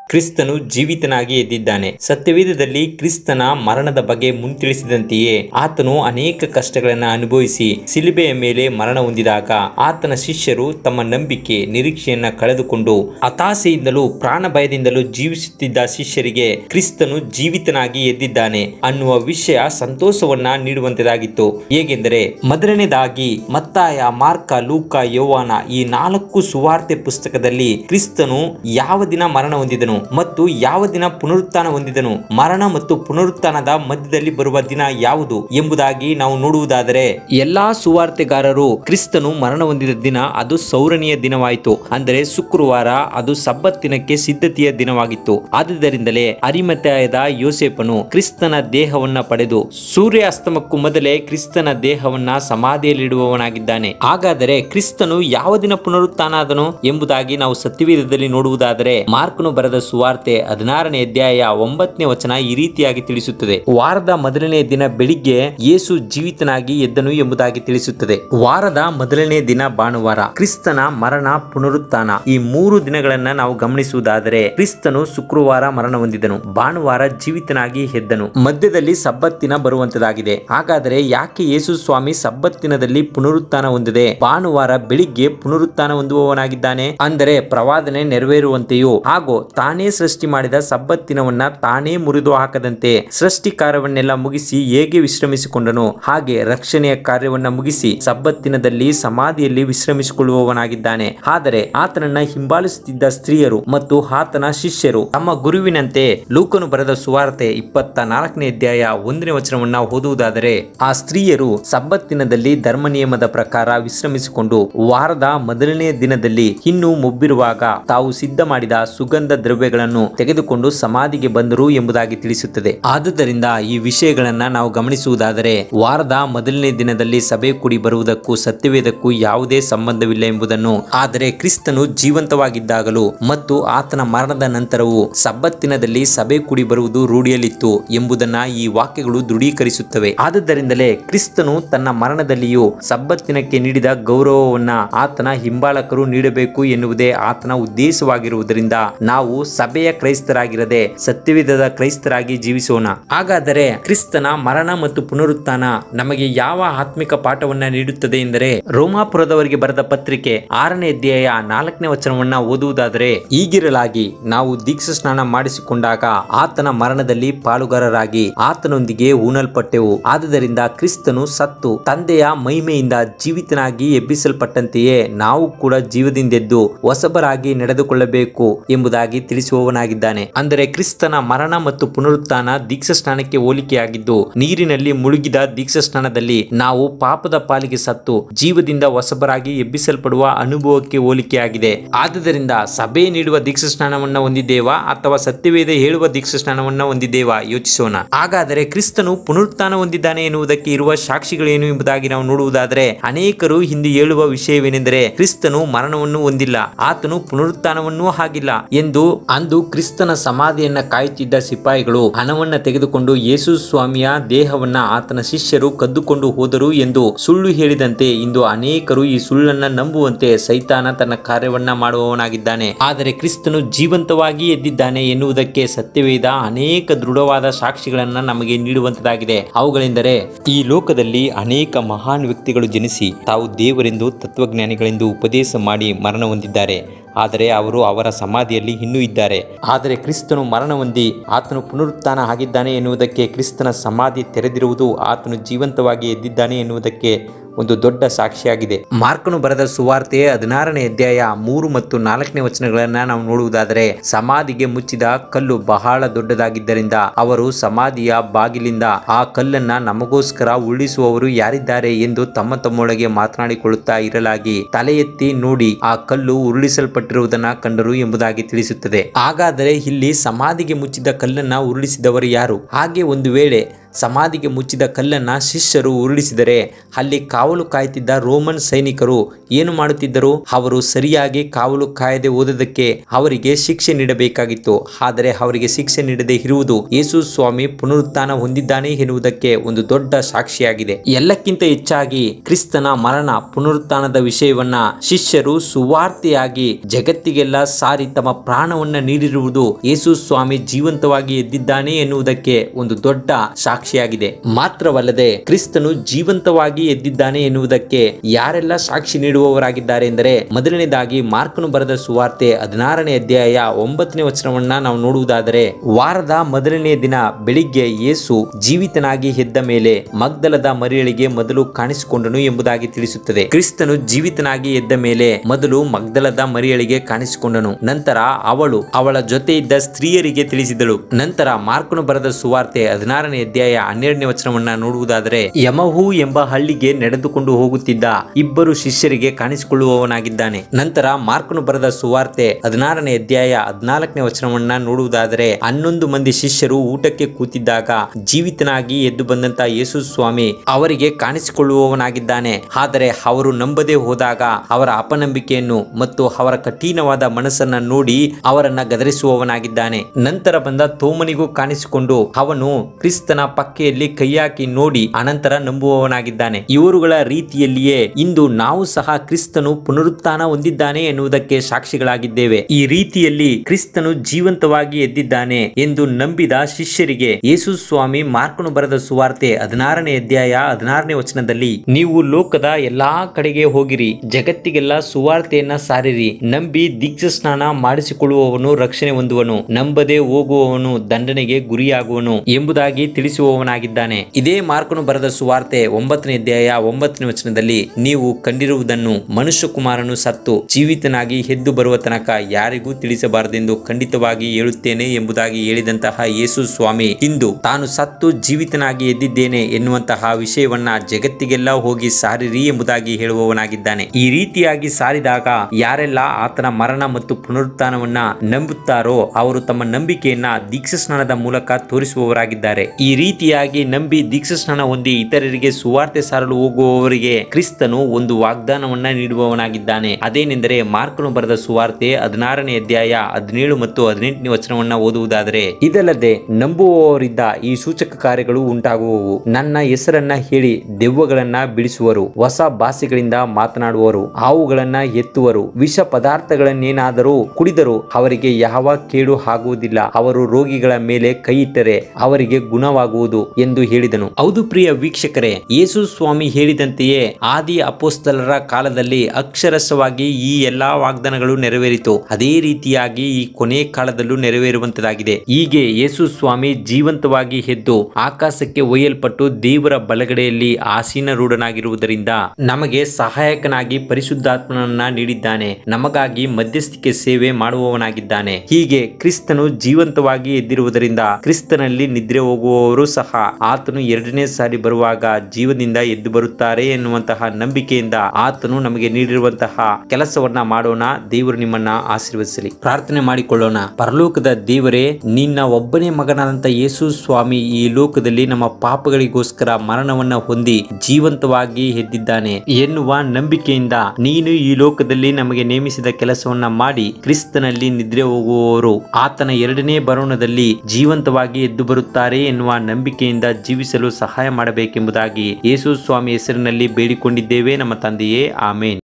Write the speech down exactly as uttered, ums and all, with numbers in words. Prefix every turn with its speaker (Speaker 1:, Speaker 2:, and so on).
Speaker 1: ಕ್ರಿಸ್ತನು ಜೀವಿತನಾಗಿ ಎದ್ದಿದ್ದಾನೆ. ಸತ್ಯವೇದದಲ್ಲಿ ಕ್ರಿಸ್ತನ ಮರಣದ ಬಗ್ಗೆ ಮುಂತಿಳಿಸಿದಂತೆಯೇ ಆತನು ಅನೇಕ ಕಷ್ಟಗಳನ್ನ ಅನುಭವಿಸಿ ಶಿಲುಬೆಯ ಮೇಲೆ ಮರಣ ಹೊಂದಿದಾಗ ಆತನ ಶಿಷ್ಯರು ತಮ್ಮ ನಂಬಿಕೆ ನಿರೀಕ್ಷೆಯನ್ನ ಕಳೆದುಕೊಂಡು ಹತಾಶೆಯಿಂದಲೂ ಪ್ರಾಣ ಭಯದಿಂದಲೂ ಜೀವಿಸುತ್ತಿದ್ದ ಶಿಷ್ಯರಿಗೆ ಕ್ರಿಸ್ತನು ಜೀವಿತನಾಗಿ ಎದ್ದಿದ್ದಾನೆ ಅನ್ನುವ ವಿಷಯ ಸಂತೋಷವನ್ನ ನೀಡುವಂತದಾಗಿತ್ತು. ಹೇಗೆಂದರೆ ಮೊದಲನೇದಾಗಿ ಮತ್ತಾಯ, ಮಾರ್ಕ, ಲೂಕ, ಯೋವಾನ ಈ ನಾಲ್ಕು ಸುವಾರ್ತೆ ಪುಸ್ತಕದಲ್ಲಿ ಕ್ರಿಸ್ತನು ಯಾವ ದಿನ ಮರಣ ಹೊಂದಿದನು ಮತ್ತು ಯಾವ ದಿನ ಪುನರುತ್ಥಾನ ಹೊಂದಿದನು, ಮರಣ ಮತ್ತು ಪುನರುತ್ಥಾನದ ಮಧ್ಯದಲ್ಲಿ ಬರುವ ದಿನ ಯಾವುದು ಎಂಬುದಾಗಿ ನಾವು ನೋಡುವುದಾದರೆ ಎಲ್ಲಾ ಸುವಾರ್ತೆಗಾರರು ಕ್ರಿಸ್ತನು ಮರಣ ಹೊಂದಿದ ದಿನ ಅದು ಸೌರಣಿಯ ದಿನವಾಯಿತು. ಅಂದರೆ ಶುಕ್ರವಾರ, ಅದು ಸಬ್ಬತ್ ದಿನಕ್ಕೆ ಸಿದ್ಧತೆಯ ದಿನವಾಗಿತ್ತು. ಆದುದರಿಂದಲೇ ಅರಿಮಥಾಯದ ಯೋಸೇಫನು ಕ್ರಿಸ್ತನ ದೇಹವನ್ನ ಪಡೆದು ಸೂರ್ಯಾಸ್ತಮಕ್ಕೂ ಮೊದಲೇ ಕ್ರಿಸ್ತನ ದೇಹವನ್ನ ಸಮಾಧಿಯಲ್ಲಿಡುವವನಾಗಿದ್ದಾನೆ. ಹಾಗಾದರೆ ಕ್ರಿಸ್ತನು ಯಾವ ದಿನ ಪುನರುತ್ಥಾನ ಆದನು ಎಂಬುದಾಗಿ ನಾವು ಸತ್ಯವೇದದಲ್ಲಿ ನೋಡುವುದಾದರೆ ಮಾರ್ಕನು ಬರೆದ ಸುವಾರ್ತೆ ಹದಿನಾರನೇ ಅಧ್ಯಾಯ ಒಂಬತ್ತನೇ ವಚನ ಈ ರೀತಿಯಾಗಿ ತಿಳಿಸುತ್ತದೆ. ವಾರದ ಮೊದಲನೇ ದಿನ ಬೆಳಿಗ್ಗೆ ಯೇಸು ಜೀವಿತನಾಗಿ ಎದ್ದನು ಎಂಬುದಾಗಿ ತಿಳಿಸುತ್ತದೆ. ವಾರದ ಮೊದಲನೇ ದಿನ ಭಾನುವಾರ, ಕ್ರಿಸ್ತನ ಮರಣ ಪುನರುತ್ಥಾನ ಈ ಮೂರು ದಿನಗಳನ್ನ ನಾವು ಗಮನಿಸುವುದಾದರೆ ಕ್ರಿಸ್ತನು ಶುಕ್ರವಾರ ಮರಣ ಹೊಂದಿದನು, ಭಾನುವಾರ ಜೀವಿತನಾಗಿ ಎದ್ದನು, ಮಧ್ಯದಲ್ಲಿ ಸಬ್ಬತ್ ದಿನ ಬರುವಂತದಾಗಿದೆ. ಹಾಗಾದರೆ ಯಾಕೆ ಯೇಸು ಸ್ವಾಮಿ ಸಬ್ಬತ್ ದಿನದಲ್ಲಿ ಪುನರುತ್ಥಾನ ಹೊಂದಿದೆ, ಭಾನುವಾರ ಬೆಳಿಗ್ಗೆ ಪುನರುತ್ಥಾನ ಹೊಂದುವವನಾಗಿದ್ದಾನೆ? ಅಂದರೆ ಪ್ರವಾದನೆ ನೆರವೇರುವಂತೆಯೂ ಹಾಗೂ ತಾನೇ ಸೃಷ್ಟಿ ಮಾಡಿದ ಸಬ್ಬತ್ ದಿನವನ್ನ ತಾನೇ ಮುರಿದು ಹಾಕದಂತೆ ಸೃಷ್ಟಿ ಕಾರ್ಯವನ್ನೆಲ್ಲ ಮುಗಿಸಿ ಹೇಗೆ ವಿಶ್ರಮಿಸಿಕೊಂಡನು ಹಾಗೆ ರಕ್ಷಣೆಯ ಕಾರ್ಯವನ್ನ ಮುಗಿಸಿ ಸಬ್ಬತ್ ದಿನದಲ್ಲಿ ಸಮಾಧಿಯಲ್ಲಿ ವಿಶ್ರಮಿಸಿಕೊಳ್ಳುವವನಾಗಿದ್ದಾನೆ. ಆದರೆ ಆತನನ್ನ ಹಿಂಬಾಲಿಸುತ್ತಿದ್ದ ಸ್ತ್ರೀಯರು ಮತ್ತು ಆತನ ಶಿಷ್ಯರು ತಮ್ಮ ಗುರುವಿನಂತೆ ಲೂಕನು ಬರೆದ ಸುವಾರ್ತೆ ಇಪ್ಪತ್ತ ನಾಲ್ಕನೇ ಅಧ್ಯಾಯ ಒಂದನೇ ವಚನವನ್ನ ಓದುವುದಾದರೆ ಆ ಸ್ತ್ರೀಯರು ಸಬ್ಬತ್ ದಿನದಲ್ಲಿ ಧರ್ಮ ನಿಯಮದ ಪ್ರಕಾರ ವಿಶ್ರಮಿಸಿಕೊಂಡು ವಾರದ ಮೊದಲನೇ ದಿನದಲ್ಲಿ ಇನ್ನೂ ಮುಬ್ಬಿರುವಾಗ ತಾವು ಸಿದ್ಧ ಮಾಡಿದ ಸುಗಂಧ ದ್ರವ್ಯಗಳನ್ನು ತೆಗೆದುಕೊಂಡು ಸಮಾಧಿಗೆ ಬಂದರು ಎಂಬುದಾಗಿ ತಿಳಿಸುತ್ತದೆ. ಆದುದರಿಂದ ಈ ವಿಷಯಗಳನ್ನ ನಾವು ಗಮನಿಸುವುದಾದರೆ ವಾರದ ಮೊದಲನೇ ದಿನದಲ್ಲಿ ಸಭೆ ಕೂಡಿ ಬರುವುದಕ್ಕೂ ಸತ್ಯವೇದಕ್ಕೂ ಯಾವುದೇ ಸಂಬಂಧವಿಲ್ಲ ಎಂಬುದನ್ನು, ಆದರೆ ಕ್ರಿಸ್ತನು ಜೀವಂತವಾಗಿದ್ದಾಗಲೂ ಮತ್ತು ಆತನ ಮರಣದ ನಂತರವೂ ಸಬ್ಬತ್ ದಿನದಲ್ಲಿ ಸಭೆ ಕೂಡಿ ಬರುವುದು ರೂಢಿಯಲ್ಲಿತ್ತು ಎಂಬುದನ್ನ ಈ ವಾಕ್ಯಗಳು ದೃಢೀಕರಿಸುತ್ತವೆ. ಆದುದರಿಂದಲೇ ಕ್ರಿಸ್ತನು ತನ್ನ ಮರಣದಲ್ಲಿಯೂ ಸಬ್ಬತ್ ದಿನಕ್ಕೆ ನೀಡಿದ ಗೌರವವನ್ನ ಆತನ ಹಿಂಬಾಲಕರು ನೀಡಬೇಕು ಎನ್ನುವುದೇ ಆತನ ಉದ್ದೇಶವಾಗಿರುವುದರಿಂದ ನಾವು ಸಭೆಯ ಕ್ರೈಸ್ತರಾಗಿರದೆ ಸತ್ಯವೇದದ ಕ್ರೈಸ್ತರಾಗಿ ಜೀವಿಸೋಣ. ಹಾಗಾದರೆ ಕ್ರಿಸ್ತನ ಮರಣ ಮತ್ತು ಪುನರುತ್ಥಾನ ನಮಗೆ ಯಾವ ಆತ್ಮಿಕ ಪಾಠವನ್ನ ನೀಡುತ್ತದೆ ಎಂದರೆ ರೋಮಾಪುರದವರಿಗೆ ಬರೆದ ಪತ್ರಿಕೆ ಆರನೇ ಅಧ್ಯಾಯ ನಾಲ್ಕನೇ ವಚನವನ್ನ ಓದುವುದಾದರೆ, ಹೀಗಿರಲಾಗಿ ನಾವು ದೀಕ್ಷಾ ಸ್ನಾನ ಮಾಡಿಸಿಕೊಂಡಾಗ ಆತನ ಮರಣದಲ್ಲಿ ಪಾಲುಗಾರರಾಗಿ ಆತನೊಂದಿಗೆ ಹೂಣಲ್ಪಟ್ಟೆವು. ಆದುದರಿಂದ ಕ್ರಿಸ್ತನು ಸತ್ತು ತಂದೆಯ ಮಹಿಮೆಯಿಂದ ಜೀವಿತನಾಗಿ ಎಬ್ಬಿಸಲ್ಪಟ್ಟಂತೆಯೇ ನಾವು ಕೂಡ ಜೀವದಿಂದೆದ್ದು ಹೊಸಬರಾಗಿ ನಡೆದುಕೊಳ್ಳಬೇಕು ಎಂಬುದಾಗಿ ತಿಳಿಸುವವನಾಗಿದ್ದಾನೆ. ಅಂದರೆ ಕ್ರಿಸ್ತನ ಮರಣ ಮತ್ತು ಪುನರುತ್ಥಾನ ದೀಕ್ಷಾ ಸ್ನಾನಕ್ಕೆ ಹೋಲಿಕೆಯಾಗಿದ್ದು, ನೀರಿನಲ್ಲಿ ಮುಳುಗಿದ ದೀಕ್ಷಾ ಸ್ನಾನದಲ್ಲಿ ನಾವು ಪಾಪದ ಪಾಲಿಗೆ ಸತ್ತು ಜೀವದಿಂದ ಹೊಸಬರಾಗಿ ಎಬ್ಬಿಸಲ್ಪಡುವ ಅನುಭವಕ್ಕೆ ಹೋಲಿಕೆಯಾಗಿದೆ. ಆದುದರಿಂದ ಸಭೆ ನೀಡುವ ದೀಕ್ಷಾ ಸ್ನಾನವನ್ನ ಹೊಂದಿದ್ದೇವಾ ಅಥವಾ ಸತ್ಯವೇದ ಹೇಳುವ ದೀಕ್ಷಾ ಸ್ನಾನವನ್ನ ಹೊಂದಿದ್ದೇವಾ ಯೋಚಿಸೋಣ. ಹಾಗಾದರೆ ಕ್ರಿಸ್ತನು ಪುನರುತ್ಥಾನ ಹೊಂದಿದ್ದಾನೆ ಎನ್ನುವುದಕ್ಕೆ ಇರುವ ಸಾಕ್ಷಿಗಳೇನು ಎಂಬುದಾಗಿ ನಾವು ನೋಡುವುದಾದರೆ ಅನೇಕರು ಹಿಂದೆ ಹೇಳುವ ವಿಷಯವೇನೆಂದರೆ ಕ್ರಿಸ್ತನು ಮರಣವನ್ನು ಹೊಂದಿಲ್ಲ, ಆತನು ಪುನರುತ್ಥಾನವನ್ನೂ ಆಗಿಲ್ಲ ಎಂದು. ಅಂದು ಕ್ರಿಸ್ತನ ಸಮಾಧಿಯನ್ನ ಕಾಯುತ್ತಿದ್ದ ಸಿಪಾಯಿಗಳು ಹಣವನ್ನ ತೆಗೆದುಕೊಂಡು ಯೇಸು ಸ್ವಾಮಿಯ ದೇಹವನ್ನ ಆತನ ಶಿಷ್ಯರು ಕದ್ದುಕೊಂಡು ಹೋದರು ಎಂದು ಸುಳ್ಳು ಹೇಳಿದಂತೆ ಇಂದು ಅನೇಕರು ಈ ಸುಳ್ಳನ್ನ ನಂಬುವಂತೆ ಸೈತಾನ ತನ್ನ ಕಾರ್ಯವನ್ನ ಮಾಡುವವನಾಗಿದ್ದಾನೆ. ಆದರೆ ಕ್ರಿಸ್ತನು ಜೀವಂತವಾಗಿ ಎದ್ದಿದ್ದಾನೆ ಎನ್ನುವುದಕ್ಕೆ ಸತ್ಯವೇದ ಅನೇಕ ದೃಢವಾದ ಸಾಕ್ಷಿಗಳನ್ನ ನಮಗೆ ನೀಡುವಂತದಾಗಿದೆ. ಅವುಗಳೆಂದರೆ ಈ ಲೋಕದಲ್ಲಿ ಅನೇಕ ಮಹಾನ್ ವ್ಯಕ್ತಿಗಳು ಜನಿಸಿ ತಾವು ದೇವರೆಂದು ತತ್ವಜ್ಞಾನಿಗಳೆಂದು ಉಪದೇಶ ಮಾಡಿ ಮರಣ ಹೊಂದಿದ್ದಾರೆ, ಆದರೆ ಅವರು ಅವರ ಸಮಾಧಿಯಲ್ಲಿ ಇನ್ನೂ ಇದ್ದಾರೆ. ಆದರೆ ಕ್ರಿಸ್ತನು ಮರಣ ಹೊಂದಿ ಆತನು ಪುನರುತ್ಥಾನ ಆಗಿದ್ದಾನೆ ಎನ್ನುವುದಕ್ಕೆ ಕ್ರಿಸ್ತನ ಸಮಾಧಿ ತೆರೆದಿರುವುದು ಆತನು ಜೀವಂತವಾಗಿ ಎದ್ದಿದ್ದಾನೆ ಎನ್ನುವುದಕ್ಕೆ ಒಂದು ದೊಡ್ಡ ಸಾಕ್ಷಿಯಾಗಿದೆ. ಮಾರ್ಕನು ಬರೆದ ಸುವಾರ್ತೆ ಹದಿನಾರನೇ ಅಧ್ಯಾಯ ಮೂರು ಮತ್ತು ನಾಲ್ಕನೇ ವಚನಗಳನ್ನ ನಾವು ನೋಡುವುದಾದರೆ, ಸಮಾಧಿಗೆ ಮುಚ್ಚಿದ ಕಲ್ಲು ಬಹಳ ದೊಡ್ಡದಾಗಿದ್ದರಿಂದ ಅವರು ಸಮಾಧಿಯ ಬಾಗಿಲಿಂದ ಆ ಕಲ್ಲನ್ನ ನಮಗೋಸ್ಕರ ಉರುಳಿಸುವವರು ಯಾರಿದ್ದಾರೆ ಎಂದು ತಮ್ಮ ತಮ್ಮೊಳಗೆ ಮಾತನಾಡಿಕೊಳ್ಳುತ್ತಾ ಇರಲಾಗಿ ತಲೆ ಎತ್ತಿ ನೋಡಿ ಆ ಕಲ್ಲು ಉರುಳಿಸಲ್ಪಟ್ಟಿರುವುದನ್ನ ಕಂಡರು ಎಂಬುದಾಗಿ ತಿಳಿಸುತ್ತದೆ. ಹಾಗಾದರೆ ಇಲ್ಲಿ ಸಮಾಧಿಗೆ ಮುಚ್ಚಿದ ಕಲ್ಲನ್ನ ಉರುಳಿಸಿದವರು ಯಾರು? ಹಾಗೆ ಒಂದು ವೇಳೆ ಸಮಾಧಿಗೆ ಮುಚ್ಚಿದ ಕಲ್ಲನ್ನ ಶಿಷ್ಯರು ಉರುಳಿಸಿದರೆ ಅಲ್ಲಿ ಕಾವಲು ಕಾಯುತ್ತಿದ್ದ ರೋಮನ್ ಸೈನಿಕರು ಏನು ಮಾಡುತ್ತಿದ್ದರು? ಅವರು ಸರಿಯಾಗಿ ಕಾವಲು ಕಾಯದೆ ಹೋದದಕ್ಕೆ ಅವರಿಗೆ ಶಿಕ್ಷೆ ನೀಡಬೇಕಾಗಿತ್ತು. ಆದರೆ ಅವರಿಗೆ ಶಿಕ್ಷೆ ನೀಡದೆ ಇರುವುದು ಯೇಸು ಸ್ವಾಮಿ ಪುನರುತ್ಥಾನ ಹೊಂದಿದ್ದಾನೆ ಎನ್ನುವುದಕ್ಕೆ ಒಂದು ದೊಡ್ಡ ಸಾಕ್ಷಿಯಾಗಿದೆ. ಎಲ್ಲಕ್ಕಿಂತ ಹೆಚ್ಚಾಗಿ ಕ್ರಿಸ್ತನ ಮರಣ ಪುನರುತ್ಥಾನದ ವಿಷಯವನ್ನ ಶಿಷ್ಯರು ಸುವಾರ್ತೆಯಾಗಿ ಜಗತ್ತಿಗೆಲ್ಲ ಸಾರಿ ತಮ್ಮ ಪ್ರಾಣವನ್ನ ನೀಡಿರುವುದು ಯೇಸು ಸ್ವಾಮಿ ಜೀವಂತವಾಗಿ ಎದ್ದಿದ್ದಾನೆ ಎನ್ನುವುದಕ್ಕೆ ಒಂದು ದೊಡ್ಡ ಸಾಕ್ಷಿಯಾಗಿದೆ. ಮಾತ್ರವಲ್ಲದೆ ಕ್ರಿಸ್ತನು ಜೀವಂತವಾಗಿ ಎದ್ದಿದ್ದಾನೆ ಎನ್ನುವುದಕ್ಕೆ ಯಾರೆಲ್ಲ ಸಾಕ್ಷಿ ನೀಡುವವರಾಗಿದ್ದಾರೆ ಎಂದರೆ, ಮೊದಲನೇದಾಗಿ ಮಾರ್ಕನು ಬರೆದ ಸುವಾರ್ತೆ ಹದಿನಾರನೇ ಅಧ್ಯಾಯ ಒಂಬತ್ತನೇ ವಚನವನ್ನ ನಾವು ನೋಡುವುದಾದರೆ, ವಾರದ ಮೊದಲನೇ ದಿನ ಬೆಳಿಗ್ಗೆ ಯೇಸು ಜೀವಿತನಾಗಿ ಎದ್ದ ಮೇಲೆ ಮಗ್ದಲದ ಮರಿಯಳಿಗೆ ಮೊದಲು ಕಾಣಿಸಿಕೊಂಡನು ಎಂಬುದಾಗಿ ತಿಳಿಸುತ್ತದೆ. ಕ್ರಿಸ್ತನು ಜೀವಿತನಾಗಿ ಎದ್ದ ಮೇಲೆ ಮೊದಲು ಮಗ್ದಲದ ಮರಿಯಳಿಗೆ ಕಾಣಿಸಿಕೊಂಡನು. ನಂತರ ಅವಳು ಅವಳ ಜೊತೆ ಇದ್ದ ಸ್ತ್ರೀಯರಿಗೆ ತಿಳಿಸಿದಳು. ನಂತರ ಮಾರ್ಕನು ಬರೆದ ಸುವಾರ್ತೆ ಹದಿನಾರನೇ ಅಧ್ಯಾಯ ಹನ್ನೆರಡನೇ ವಚನವನ್ನ ನೋಡುವುದಾದರೆ, ಯಮಹು ಎಂಬ ಹಳ್ಳಿಗೆ ನಡೆದುಕೊಂಡು ಹೋಗುತ್ತಿದ್ದ ಇಬ್ಬರು ಶಿಷ್ಯರಿಗೆ ಕಾಣಿಸಿಕೊಳ್ಳುವವನಾಗಿದ್ದಾನೆ. ನಂತರ ಮಾರ್ಕನು ಬರೆದ ಸುವಾರ್ತೆ ಹದಿನಾರನೇ ಅಧ್ಯಾಯ ಹದಿನಾಲ್ಕನೇ ವಚನವನ್ನ ನೋಡುವುದಾದರೆ, ಹನ್ನೊಂದು ಮಂದಿ ಶಿಷ್ಯರು ಊಟಕ್ಕೆ ಕೂತಿದ್ದಾಗ ಜೀವಿತನಾಗಿ ಎದ್ದು ಬಂದಂತ ಯೇಸು ಸ್ವಾಮಿ ಅವರಿಗೆ ಕಾಣಿಸಿಕೊಳ್ಳುವವನಾಗಿದ್ದಾನೆ. ಆದರೆ ಅವರು ನಂಬದೆ ಹೋದಾಗ ಅವರ ಅಪನಂಬಿಕೆಯನ್ನು ಮತ್ತು ಅವರ ಕಠಿಣವಾದ ಮನಸ್ಸನ್ನ ನೋಡಿ ಅವರನ್ನ ಗದರಿಸುವವನಾಗಿದ್ದಾನೆ. ನಂತರ ಬಂದ ತೋಮನಿಗೂ ಕಾಣಿಸಿಕೊಂಡು ಅವನು ಕ್ರಿಸ್ತನ ಪಕ್ಕೆಯಲ್ಲಿ ಕೈ ಹಾಕಿ ನೋಡಿ ಅನಂತರ ನಂಬುವವನಾಗಿದ್ದಾನೆ. ಇವರುಗಳ ರೀತಿಯಲ್ಲಿಯೇ ಇಂದು ನಾವು ಸಹ ಕ್ರಿಸ್ತನು ಪುನರುತ್ಥಾನ ಹೊಂದಿದ್ದಾನೆ ಎನ್ನುವುದಕ್ಕೆ ಸಾಕ್ಷಿಗಳಾಗಿದ್ದೇವೆ. ಈ ರೀತಿಯಲ್ಲಿ ಕ್ರಿಸ್ತನು ಜೀವಂತವಾಗಿ ಎದ್ದಿದ್ದಾನೆ ಎಂದು ನಂಬಿದ ಶಿಷ್ಯರಿಗೆ ಯೇಸು ಸ್ವಾಮಿ ಮಾರ್ಕನು ಬರೆದ ಸುವಾರ್ತೆ ಹದಿನಾರನೇ ಅಧ್ಯಾಯ ಹದಿನಾರನೇ ವಚನದಲ್ಲಿ, ನೀವು ಲೋಕದ ಎಲ್ಲಾ ಕಡೆಗೆ ಹೋಗಿರಿ, ಜಗತ್ತಿಗೆಲ್ಲ ಸುವಾರ್ತೆಯನ್ನ ಸಾರಿರಿ, ನಂಬಿ ದೀಕ್ಷಾ ಸ್ನಾನ ಮಾಡಿಸಿಕೊಳ್ಳುವವನು ರಕ್ಷಣೆ ಹೊಂದುವನು, ನಂಬದೆ ಹೋಗುವವನು ದಂಡನೆಗೆ ಗುರಿಯಾಗುವನು ಎಂಬುದಾಗಿ ತಿಳಿಸುವವನಾಗಿದ್ದಾನೆ. ಇದೇ ಮಾರ್ಕನು ಬರೆದ ಸುವಾರ್ತೆ ಒಂಬತ್ತನೇ ಅಧ್ಯಾಯ ಒಂಬತ್ತನೇ ವಚನದಲ್ಲಿ, ನೀವು ಕಂಡಿರುವುದನ್ನು ಮನುಷ್ಯ ಕುಮಾರನು ಸತ್ತು ಜೀವಿತನಾಗಿ ಎದ್ದು ಬರುವ ತನಕ ಯಾರಿಗೂ ತಿಳಿಸಬಾರದೆಂದು ಖಂಡಿತವಾಗಿ ಹೇಳುತ್ತೇನೆ ಎಂಬುದಾಗಿ ಹೇಳಿದಂತಹ ಯೇಸು ಸ್ವಾಮಿ ಇಂದು ತಾನು ಸತ್ತು ಜೀವಿತನಾಗಿ ಎದ್ದಿದ್ದೇನೆ ಎನ್ನುವಂತಹ ವಿಷಯವನ್ನ ಜಗತ್ತಿಗೆಲ್ಲ ಹೋಗಿ ಸಾರಿರಿ ಎಂಬುದಾಗಿ ಹೇಳುವವನಾಗಿದ್ದಾನೆ. ಈ ರೀತಿಯಾಗಿ ಸಾರಿದಾಗ ಯಾರೆಲ್ಲ ಆತನ ಮರಣ ಮತ್ತು ಪುನರುತ್ಥಾನವನ್ನ ನಂಬುತ್ತಾರೋ ಅವರು ತಮ್ಮ ನಂಬಿಕೆಯನ್ನ ದೀಕ್ಷಾ ಸ್ನಾನದ ಮೂಲಕ ತೋರಿಸುವವರಾಗಿದ್ದಾರೆ. ಈ ರೀತಿಯಾಗಿ ನಂಬಿ ದೀಕ್ಷಾ ಸ್ನಾನ ಹೊಂದಿ ಇತರರಿಗೆ ಸುವಾರ್ತೆ ಸಾರಲು ಹೋಗುವವರಿಗೆ ಕ್ರಿಸ್ತನು ಒಂದು ವಾಗ್ದಾನವನ್ನ ನೀಡುವವನಾಗಿದ್ದಾನೆ. ಅದೇನೆಂದರೆ ಮಾರ್ಕನು ಬರೆದ ಸುವಾರ್ತೆ ಹದಿನಾರನೇ ಅಧ್ಯಾಯ ಹದಿನೇಳು ಮತ್ತು ಹದಿನೆಂಟನೇ ವಚನವನ್ನ ಓದುವುದಾದರೆ, ಇದಲ್ಲದೆ ನಂಬುವವರಿದ್ದ ಈ ಸೂಚಕ ಕಾರ್ಯಗಳು ಉಂಟಾಗುವವು. ನನ್ನ ಹೆಸರನ್ನ ಹೇಳಿ ದೆವ್ವಗಳನ್ನ ಬಿಡಿಸುವರು, ಹೊಸ ಭಾಷೆಗಳಿಂದ ಮಾತನಾಡುವರು, ಹಾವುಗಳನ್ನ ಎತ್ತುವರು, ವಿಷ ಪದಾರ್ಥಗಳನ್ನೇನಾದರೂ ಕುಡಿದರೂ ಅವರಿಗೆ ಯಾವ ಕೇಡು ಆಗುವುದಿಲ್ಲ, ಅವರು ರೋಗಿಗಳ ಮೇಲೆ ಕೈ ಇಟ್ಟರೆ ಅವರಿಗೆ ಗುಣವಾಗುವುದು ಎಂದು ಹೇಳಿದನು. ಹೌದು ಪ್ರಿಯ ವೀಕ್ಷಕರೇ, ಯೇಸು ಸ್ವಾಮಿ ಹೇಳಿದಂತೆಯೇ ಆದಿ ಅಪೊಸ್ತಲರ ಕಾಲದಲ್ಲಿ ಅಕ್ಷರಶವಾಗಿ ಈ ಎಲ್ಲಾ ವಾಗ್ದಾನಗಳು ನೆರವೇರಿತು. ಅದೇ ರೀತಿಯಾಗಿ ಈ ಕೊನೆ ಕಾಲದಲ್ಲೂ ನೆರವೇರುವಂತದಾಗಿದೆ. ಹೀಗೆ ಯೇಸು ಸ್ವಾಮಿ ಜೀವಂತವಾಗಿ ಎದ್ದು ಆಕಾಶಕ್ಕೆ ಒಯ್ಯಲ್ಪಟ್ಟು ದೇವರ ಬಲಗಡೆಯಲ್ಲಿ ಆಸೀನರೂಢನಾಗಿರುವುದರಿಂದ ನಮಗೆ ಸಹಾಯಕನಾಗಿ ಪರಿಶುದ್ಧಾತ್ಮನನ್ನ ನೀಡಿದ್ದಾನೆ. ನಮಗಾಗಿ ಮಧ್ಯಸ್ಥಿಕೆ ಸೇವೆ ಮಾಡುವವನಾಗಿದ್ದಾನೆ. ಹೀಗೆ ಕ್ರಿಸ್ತನು ಜೀವಂತವಾಗಿ ಎದ್ದಿರುವುದರಿಂದ ಕ್ರಿಸ್ತನಲ್ಲಿ ನಿದ್ರೆ ಹೋಗುವವರು ಸಹ ಆತನು ಎರಡನೇ ಸಾರಿ ಬರುವಾಗ ಜೀವದಿಂದ ಎದ್ದು ಬರುತ್ತಾರೆ ಎನ್ನುವಂತಹ ನಂಬಿಕೆಯಿಂದ ಆತನು ನಮಗೆ ನೀಡಿರುವಂತಹ ಕೆಲಸವನ್ನ ಮಾಡೋಣ. ದೇವರು ನಿಮ್ಮನ್ನ ಆಶೀರ್ವದಿಸಲಿ. ಪ್ರಾರ್ಥನೆ ಮಾಡಿಕೊಳ್ಳೋಣ. ಪರಲೋಕದ ದೇವರೇ, ನಿನ್ನ ಒಬ್ಬನೇ ಮಗನಾದಂತ ಯೇಸು ಸ್ವಾಮಿ ಈ ಲೋಕದಲ್ಲಿ ನಮ್ಮ ಪಾಪಗಳಿಗೋಸ್ಕರ ಮರಣವನ್ನ ಹೊಂದಿ ಜೀವಂತವಾಗಿ ಎದ್ದಿದ್ದಾನೆ ಎನ್ನುವ ನಂಬಿಕೆಯಿಂದ ನೀನು ಈ ಲೋಕದಲ್ಲಿ ನಮಗೆ ನೇಮಿಸಿದ ಕೆಲಸವನ್ನ ಮಾಡಿ ಕ್ರಿಸ್ತನಲ್ಲಿ ನಿದ್ರೆ ಹೋಗುವವರು ಆತನ ಎರಡನೇ ಬರೋಣದಲ್ಲಿ ಜೀವಂತವಾಗಿ ಎದ್ದು ಬರುತ್ತಾರೆ ಎನ್ನುವ ನಂಬಿಕೆಯಿಂದ ಜೀವಿಸಲು ಸಹಾಯ ಮಾಡಬೇಕೆಂಬುದಾಗಿ ಯೇಸು ಸ್ವಾಮಿ ಹೆಸರಿನಲ್ಲಿ ಬೇಡಿಕೊಂಡಿದ್ದೇವೆ ನಮ್ಮ ತಂದೆಯೇ, ಆಮೇನ್.